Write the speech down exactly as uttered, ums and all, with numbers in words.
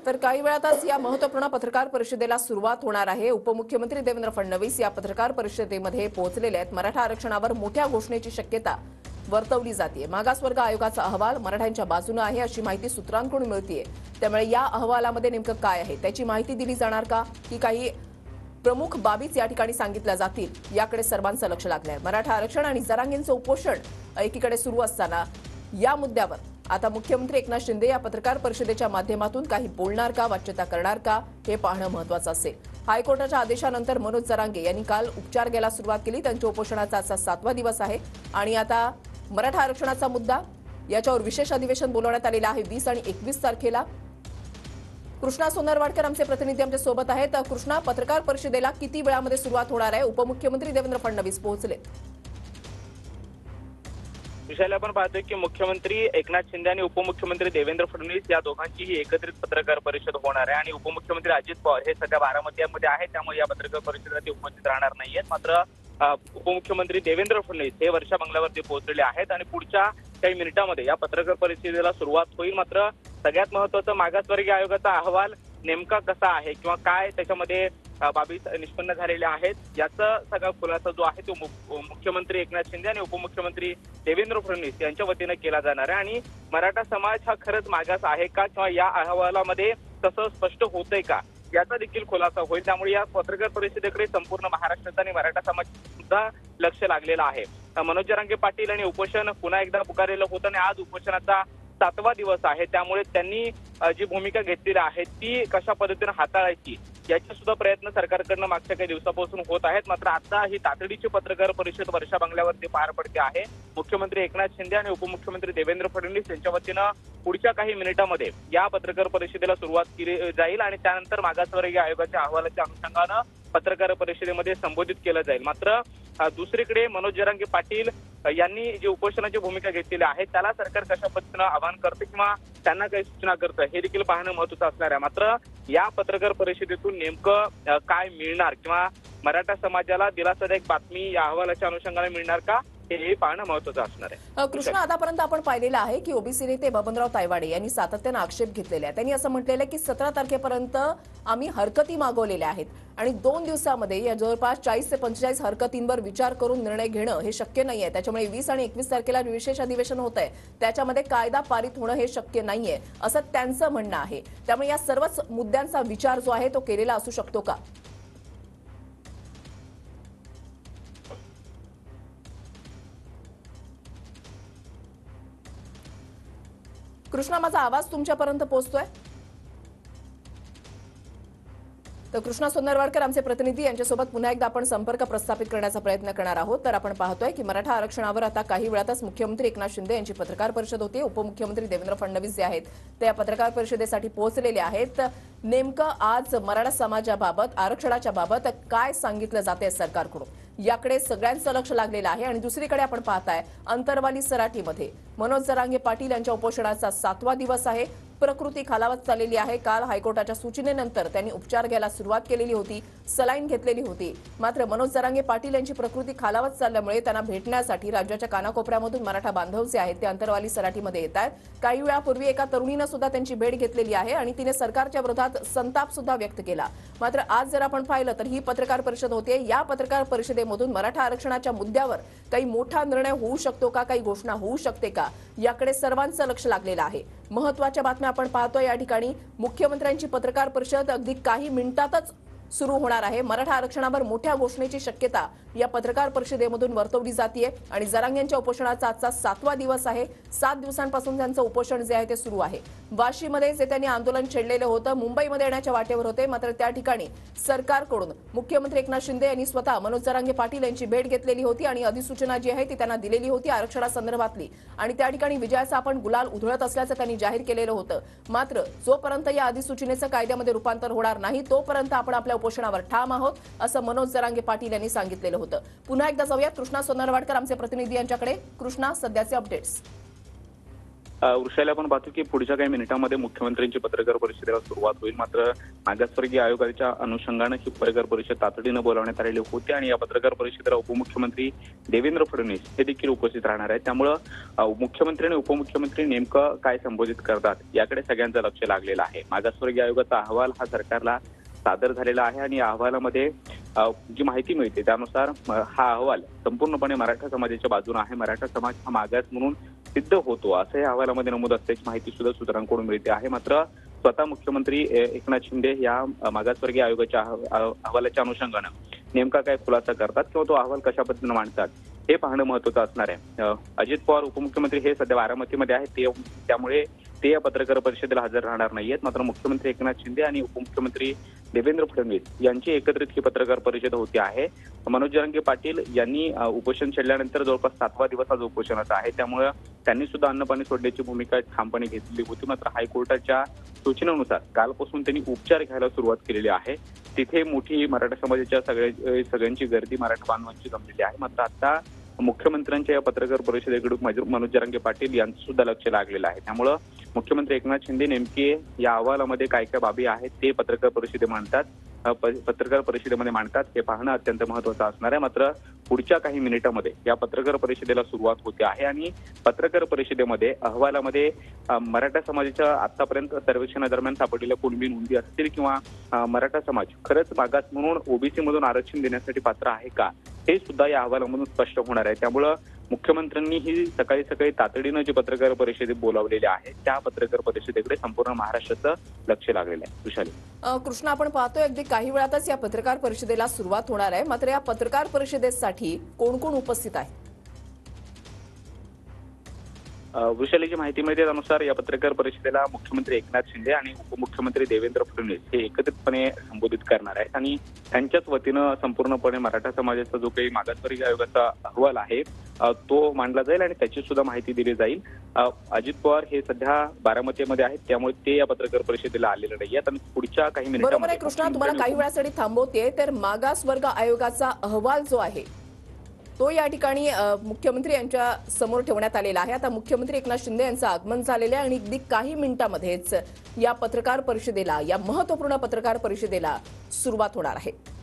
तर काही वेळातच या महत्त्वपूर्ण पत्रकार परिषदेला सुरुवात होणार आहे। उपमुख्यमंत्री देवेंद्र फडणवीस या पत्रकार परिषदेमध्ये पोहोचलेले आहेत। मराठा आरक्षणावर मोठ्या घोषणेची शक्यता वर्तवली जाते। मागासवर्ग आयोगाचा अहवाल मराठ्यांच्या बाजूने आहे अशी माहिती सूत्रांकडून मिळतेय। त्यामुळे या अहवालामध्ये नेमकं काय आहे त्याची माहिती दिली जाणार का की काही प्रमुख बाबीच या ठिकाणी सांगितल्या जातील याकडे सर्वांचं लक्ष लागलंय। मराठा आरक्षण आणि जरांगेंचं उपोषण एकीकडे सुरू असताना या मुद्द्यावर आता मुख्यमंत्री एकनाथ शिंदे या पत्रकार परिषदेच्या माध्यमातून काही बोलणार का, वाच्यता करणार का हे पाहणं महत्त्वाचं असेल। हायकोर्टाच्या आदेशानंतर मनोज जरांगे यांनी काल उपचार घ्यायला सुरुवात केली। त्यांच्या उपोषणाचा आजचा सातवा दिवस आहे आणि आता मराठा आरक्षणाचा मुद्दा याच्यावर विशेष अधिवेशन बोलवण्यात आलेलं आहे वीस आणि एकवीस तारखेला। कृष्णा सोनरवाडकर आमचे प्रतिनिधी आमच्या सोबत आहेत। कृष्णा, पत्रकार परिषदेला किती वेळामध्ये सुरुवात होणार आहे? उपमुख्यमंत्री देवेंद्र फडणवीस पोहोचले। विषयाला आपण पाहतोय की मुख्यमंत्री एकनाथ शिंदे आणि उपमुख्यमंत्री देवेंद्र फडणवीस या दोघांचीही एकत्रित पत्रकार परिषद होणार आहे आणि उपमुख्यमंत्री अजित पवार हे सध्या बारामतीमध्ये आहेत, त्यामुळे या पत्रकार परिषदेला ते उपस्थित राहणार नाहीयेत। मात्र उपमुख्यमंत्री देवेंद्र फडणवीस हे वर्षा बंगल्यावरती पोहोचलेले आहेत आणि पुढच्या काही मिनिटांमध्ये या पत्रकार परिषदेला सुरुवात होईल। मात्र सगळ्यात महत्त्वाचं मागासवर्गीय आयोगाचा अहवाल नेमका कसा आहे किंवा काय त्याच्यामध्ये बाबी निष्पन्न झालेल्या आहेत याचा सगळा खुलासा जो आहे तो मुख्यमंत्री एकनाथ शिंदे आणि उपमुख्यमंत्री देवेंद्र फडणवीस यांच्या वतीने केला जाणार आहे। आणि मराठा समाज हा खरंच मागास आहे का किंवा या अहवालामध्ये तसं स्पष्ट होतंय का याचा देखील खुलासा होईल। त्यामुळे या पत्रकार परिषदेकडे संपूर्ण महाराष्ट्राचा आणि मराठा समाज सुद्धा लक्ष लागलेलं आहे। मनोज जरांगे पाटील आणि उपोषण पुन्हा एकदा पुकारलेलं होतं आणि आज उपोषणाचा सातवा दिवस आहे, त्यामुळे त्यांनी जी भूमिका घेतलेली आहे ती कशा पद्धतीने हाताळायची याचे सुद्धा प्रयत्न सरकारकडनं मागच्या काही दिवसापासून होत आहेत। मात्र आता ही तातडीची पत्रकार परिषद वर्षा बंगल्यावरती पार पडते आहे। मुख्यमंत्री एकनाथ शिंदे आणि उपमुख्यमंत्री देवेंद्र फडणवीस यांच्या वतीनं पुढच्या काही मिनिटांमध्ये या पत्रकार परिषदेला सुरुवात केली जाईल आणि त्यानंतर मागासवर्गीय आयोगाच्या अहवालाच्या अनुषंगानं पत्रकार परिषदेमध्ये संबोधित केलं जाईल। मात्र दुसरीकडे मनोज जरांगे पाटील यांनी जी उपोषणाची भूमिका घेतलेली आहे त्याला सरकार कशा पद्धतीनं आवाहन करते किंवा त्यांना काही सूचना करतं हे देखील पाहणं महत्त्वाचं असणार आहे। मात्र या पत्रकार परिषदेतून नेमकं काय मिळणार किंवा मराठा समाजाला दिलासादायक बातमी या अहवालाच्या अनुषंगाने मिळणार का हे पाहणं महत्त्वाचं असणार आहे। कृष्णा, आतापर्यंत आपण पाहिलेलं आहे की ओबीसी नेते बबनराव तायवाडे यांनी सातत्याने आक्षेप घेतलेले आहेत। त्यांनी असं म्हटलेलं आहे की सतरा तारखेपर्यंत आम्ही हरकती मागवलेल्या आहेत आणि दोन दिवसामध्ये या जवळपास चाळीस ते पंचेचाळीस हरकतींवर विचार करून निर्णय घेणं हे शक्य नाहीये। त्याच्यामुळे वीस आणि एकवीस तारखेला विशेष अधिवेशन होत आहे, त्याच्यामध्ये कायदा पारित होणं हे शक्य नाहीये असं त्यांचं म्हणणं आहे। त्यामुळे या सर्वच मुद्द्यांचा विचार जो आहे तो केलेला असू शकतो का? कृष्णा, माझा आवाज तुमच्यापर्यंत पोहोचतोय? तर कृष्णा सोनरवाडकर आमचे प्रतिनिधी यांच्यासोबत पुन्हा एकदा आपण संपर्क प्रस्थापित करण्याचा प्रयत्न करणार आहोत। तर आपण पाहतोय की मराठा आरक्षणावर आता काही वेळातच मुख्यमंत्री एकनाथ शिंदे यांची पत्रकार परिषद होती। उपमुख्यमंत्री देवेंद्र फडणवीस जे आहेत ते या पत्रकार परिषदेसाठी पोहोचलेले आहेत। नेमकं आज मराठा समाजाबाबत आरक्षणाच्या बाबत काय सांगितलं जाते सरकारकडून याकडे सगळ्यांचं लक्ष लागलेलं आहे। आणि दुसरीकडे आपण पाहताय अंतरवाली सराटीमध्ये मनोज जरांगे पाटील यांच्या उपोषणाचा सातवा दिवस आहे। प्रकृती खालावत चाललेली आहे। काल हायकोर्टाच्या सूचनेनंतर त्यांनी उपचार घ्यायला सुरुवात केलेली होती, सलाईन घेतलेली होती। मात्र मनोज जरांगे पाटील यांची प्रकृती खालावत चालल्यामुळे त्यांना भेटण्यासाठी राज्याच्या कानाकोपऱ्यामधून मराठा बांधव जे आहेत ते अंतरवाली सराटीमध्ये येत आहेत। काही वेळापूर्वी एका तरुणीनं सुद्धा त्यांची भेट घेतलेली आहे आणि तिने सरकारच्या विरोधात संताप सुद्धा व्यक्त केला। मात्र आज जर आपण पाहिलं तर ही पत्रकार परिषद होते। या पत्रकार परिषदेमधून मराठा आरक्षणाच्या मुद्द्यावर काही मोठा निर्णय होऊ शकतो का, काही घोषणा होऊ शकते का याकडे सर्वांचं लक्ष लागलेलं आहे। महत्त्वाच्या बातम्या आपण पाहतोय या ठिकाणी मुख्यमंत्र्यांची पत्रकार परिषद अगदी काही मिनिटातच सुरू होणार आहे। मराठा आरक्षणावर मोठ्या घोषणेची शक्यता या पत्रकार परिषदेमधून वर्तवली जाते आणि जरांगे यांच्या उपोषणाचा आजचा सातवा दिवस आहे। सात दिवसांपासून त्यांचं उपोषण जे आहे ते सुरू आहे। वाशीमध्ये जे त्यांनी आंदोलन छेडलेलं होतं, मुंबईमध्ये येण्याच्या वाटेवर होते, मात्र त्या ठिकाणी सरकारकडून मुख्यमंत्री एकनाथ शिंदे यांनी स्वतः मनोज जरांगे पाटील यांची भेट घेतलेली होती आणि अधिसूचना जी आहे ती त्यांना दिलेली होती आरक्षणासंदर्भातली आणि त्या ठिकाणी विजयाचा आपण गुलाल उधळत असल्याचं त्यांनी जाहीर केलेलं होतं। मात्र जोपर्यंत या अधिसूचनेचं कायद्यामध्ये रूपांतर होणार नाही तोपर्यंत आपण आपल्या उपोषणावर ठाम आहोत असं मनोज जरांगे पाटील यांनी सांगितलेलं होतं। पुन्हा एकदा जाऊयात कृष्णा सोनरवाडकर आमचे प्रतिनिधी यांच्याकडे। कृष्णा, सध्याचे अपडेट्स। अ, वृषाली आपण पाहतो की पुढच्या काही मिनिटांमध्ये मुख्यमंत्र्यांची पत्रकार परिषदेला सुरुवात होईल. मात्र मागासवर्गीय आयोगाच्या अनुषंगानं ही पत्रकार परिषद तातडीनं बोलावण्यात आलेली होती आणि या पत्रकार परिषदेला उपमुख्यमंत्री देवेंद्र फडणवीस हे देखील उपस्थित राहणार आहेत. त्यामुळं अ, मुख्यमंत्री आणि उपमुख्यमंत्री नेमकं काय संबोधित करतात याकडे सगळ्यांचं लक्ष लागलेलं आहे. मागासवर्गीय आयोगाचा अहवाल हा सरकारला सादर झालेला आहे आणि या अहवालामध्ये अ, जी माहिती मिळते त्यानुसार अ, हा अहवाल संपूर्णपणे मराठा समाजाच्या बाजूने आहे. मराठा समाज हा मागास म्हणून सिद्ध होतो असं या अहवालामध्ये नमूद असल्याची माहिती सुद्धा सूत्रांकडून मिळते आहे. मात्र स्वतः मुख्यमंत्री ए- एकनाथ शिंदे या अ, मागासवर्गीय आयोगाच्या अह- अह- अहवालाच्या अनुषंगानं नेमका काय खुलासा करतात किंवा तो अहवाल कशा पद्धतीने मांडतात हे पाहणं महत्त्वाचं असणार आहे. अ, अजित पवार उपमुख्यमंत्री हे सध्या बारामतीमध्ये आहेत, ते त्यामुळे ते या पत्रकार परिषदेला हजर राहणार नाहीयेत. मात्र मुख्यमंत्री एकनाथ शिंदे आणि उपमुख्यमंत्री देवेंद्र फडणवीस यांची एकत्रित ही पत्रकार परिषद होती आहे. मनोज जरांगे पाटील यांनी अ, उपोषण छेडल्यानंतर जवळपास सातवा दिवस आज उपोषणाचा आहे. त्यामुळे त्यांनी सुद्धा अन्नपाणी सोडण्याची भूमिका ठामपणे घेतलेली होती. मात्र हायकोर्टाच्या सूचनेनुसार कालपासून त्यांनी उपचार घ्यायला सुरुवात केलेली आहे. तिथे मोठी मराठा समाजाच्या सगळ्या सगळ्यांची गर्दी मराठा बांधवांची जमलेली आहे. मात्र आता मुख्यमंत्र्यांच्या या पत्रकार परिषदेकडून मनोज जरांगे पाटील यांचं सुद्धा लक्ष लागलेलं आहे. त्यामुळं मुख्यमंत्री एकनाथ शिंदे नेमके या अहवालामध्ये काय काय बाबी आहेत ते पत्रकार परिषदेत मांडतात अ, प- पत्रकार परिषदेमध्ये मांडतात हे पाहणं अत्यंत महत्त्वाचं असणार आहे. मात्र पुढच्या काही मिनिटांमध्ये या पत्रकार परिषदेला सुरुवात होते आहे आणि पत्रकार परिषदेमध्ये अहवालामध्ये अ, मराठा समाजाच्या आतापर्यंत सर्वेक्षणादरम्यान सापडलेल्या कुणबी नोंदी असतील किंवा अ, मराठा समाज खरंच मागास म्हणून ओबीसी मधून आरक्षण देण्यासाठी पात्र आहे का हे सुद्धा या अहवालामधून स्पष्ट होणार आहे. त्यामुळं मुख्यमंत्र्यांनी ही सकाळी सकाळी तातडीनं जी पत्रकार परिषदेत बोलावलेली आहे त्या पत्रकार परिषदेकडे संपूर्ण महाराष्ट्राचं लक्ष लागलेलं आहे. विशाली अ, कृष्णा, आपण पाहतोय अगदी काही वेळातच या पत्रकार परिषदेला सुरुवात होणार आहे. मात्र या पत्रकार परिषदेसाठी कोण कोण उपस्थित आहे? अ, वृषालीची माहिती मिळते त्यानुसार या पत्रकार परिषदेला मुख्यमंत्री एकनाथ शिंदे आणि उपमुख्यमंत्री देवेंद्र फडणवीस हे एकत्रितपणे संबोधित करणार आहेत आणि त्यांच्याच वतीनं संपूर्णपणे मराठा समाजाचा जो काही मागासवर्गीय आयोगाचा अहवाल आहे अ, तो मांडला जाईल आणि त्याची सुद्धा माहिती दिली जाईल. अ, अजित पवार हे सध्या बारामतीमध्ये आहेत त्यामुळे ते या पत्रकार परिषदेला आलेले नाही आहेत आणि पुढच्या काही बरोबर आहे मिनिटांमध्ये कृष्णा, तुम्हाला काही वेळासाठी थांबवते. तर मागासवर्ग आयोगाचा अहवाल जो आहे तो या ठिकाणी अ, मुख्यमंत्री यांच्या समोर ठेवण्यात आलेला आहे. आता मुख्यमंत्री एकनाथ शिंदे यांचं आगमन झालेलं आहे आणि अगदी काही मिनिटांमध्येच या पत्रकार परिषदेला, या महत्त्वपूर्ण पत्रकार परिषदेला सुरुवात होणार आहे.